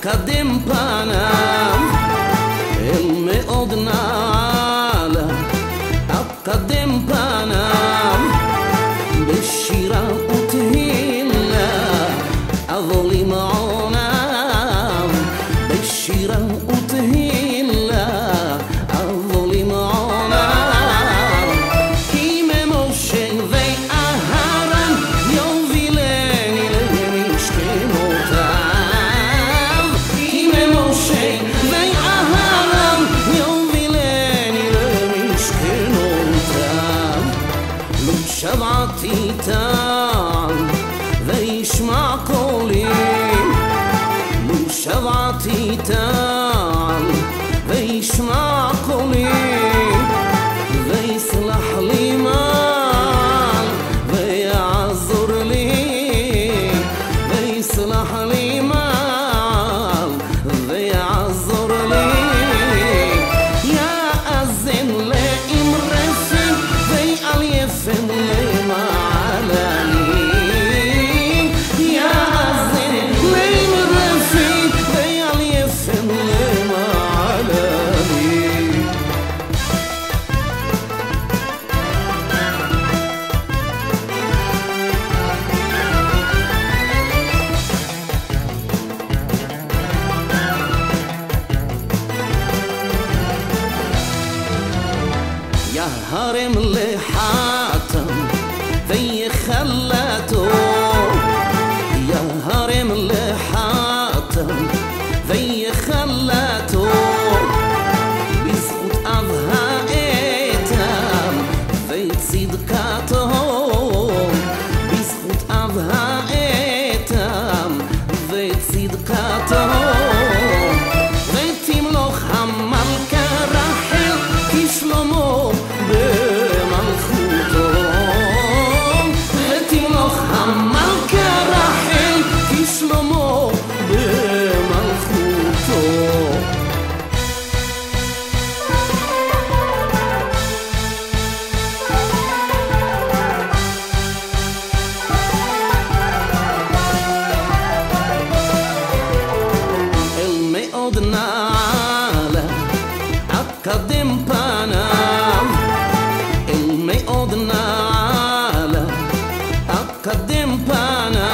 אקדם פניו אל מאוד נעלה, אקדם פניו בשירה ותהילה, אבוא למעוניו בשירה ותהילה, אבוא למעוניו. כי ממשה ואהרן יובילני למשכנותיו, כי ממשה ואהרן יובילני למשכנותיו. לא שבעתי טעם וישמע קולי, לא שבעתי טעם וישמע קולי, ויסלח לי מעל ויעזור לי, ויסלח לי מעל ויעזור לי. יאזן לאמרפן ועל יפן למעלני, יאזן לאמרפן ועל יפן למעלני. יהרם לחתם ויחלתו, יהרם לחתם ויחלתו, בזכות אב האתם וצדקתו, בזכות אב האתם וצדקתו. ותמלוך המלכה רחל כשלמה במלכותו, ותמלוך המלכה רחל כשלמה במלכותו. אל מאוד נעלה אקדם פניו, אל מאוד נעלה אקדם פניו